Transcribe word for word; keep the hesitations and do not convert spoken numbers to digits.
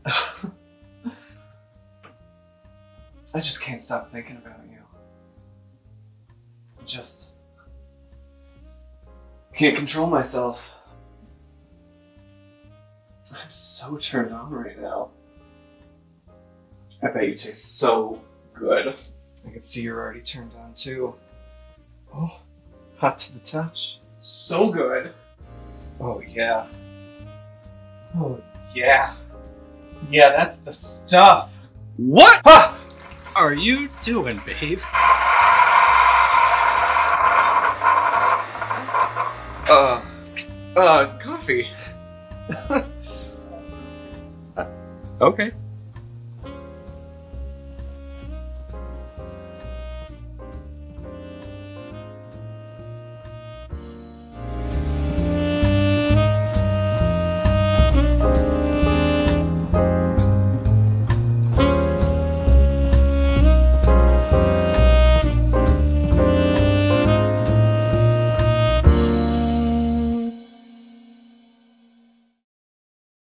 I just can't stop thinking about you. I just can't control myself. I'm so turned on right now. I bet you taste so good. I can see you're already turned on too. Oh, hot to the touch. So good. Oh yeah. Oh yeah. Yeah, that's the stuff. What huh. are you doing, babe? Uh, uh, coffee. Okay.